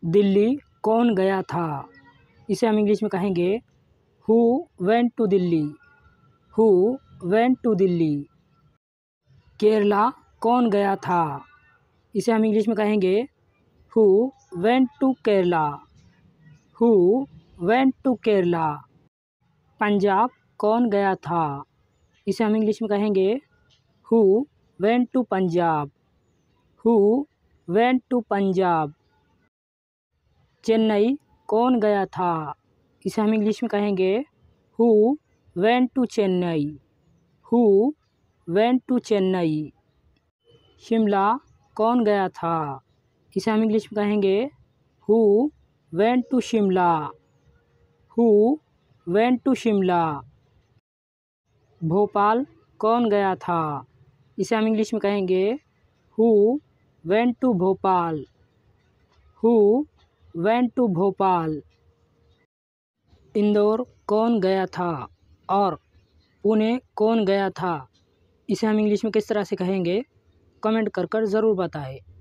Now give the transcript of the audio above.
दिल्ली कौन गया था? इसे हम इंग्लिश में कहेंगे who went to Delhi. Who went to Delhi. Kerala कौन गया था? इसे हम इंग्लिश में कहेंगे who went to Kerala. Who went to Kerala. Punjab कौन गया था? इसे हम इंग्लिश में कहेंगे who went to Punjab. Who went to Punjab. Chennai कौन गया था? इसे हम इंग्लिश में कहेंगे who went to Chennai. Who went to Chennai. Shimla कौन गया था? इसे हम इंग्लिश में कहेंगे who went to Shimla. Who went to Shimla. Bhopal कौन गया था? इसे हम इंग्लिश में कहेंगे who went to Bhopal. Who went to Bhopal. Indore कौन गया था? और पुणे कौन गया था? इसे हम इंग्लिश में किस तरह से कहेंगे? कमेंट कर ज़रूर बताएं।